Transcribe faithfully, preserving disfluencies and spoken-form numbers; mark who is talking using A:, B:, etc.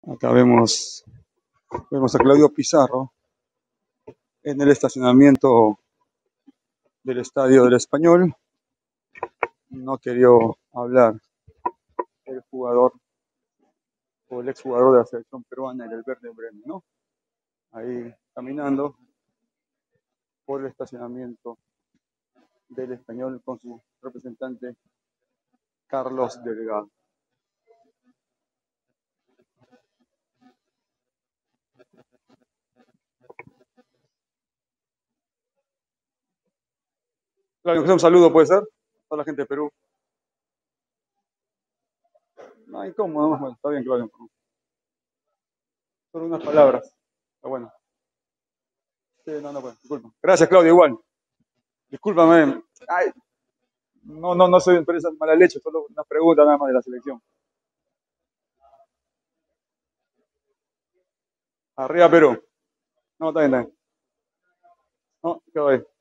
A: Acá vemos, vemos a Claudio Pizarro en el estacionamiento del Estadio del Español. No quería hablar el jugador o el exjugador de la selección peruana, el Verde Bremen, ¿no? Ahí caminando por el estacionamiento del Español con su representante Carlos Delgado. Claudio, un saludo, ¿puede ser? A toda la gente de Perú. No, incómodo, bueno, está bien, Claudio. Solo unas palabras. Está bueno. Sí, no, no, bueno, disculpa. Gracias, Claudio, igual. Discúlpame. Ay, no, no, no soy empresa de mala leche, solo una pregunta nada más de la selección. Arriba Perú. No, está bien, está bien. No, quedó ahí.